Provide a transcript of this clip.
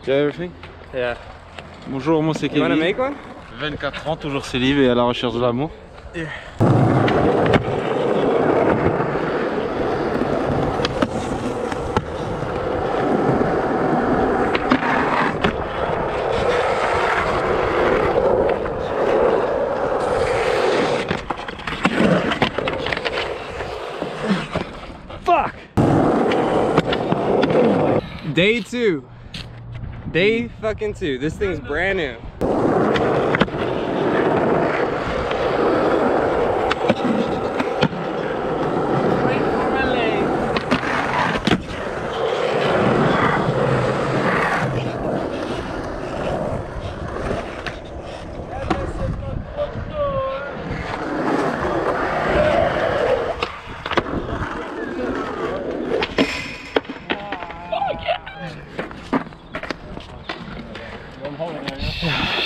Do you have everything? Yeah. Bonjour, moi c'est You wanna Kevin. make one? 24 ans, toujours célib et à la recherche de l'amour. Yeah. Fuck! Day 2. Day fucking 2. This thing's brand new. I'm holding there, yeah?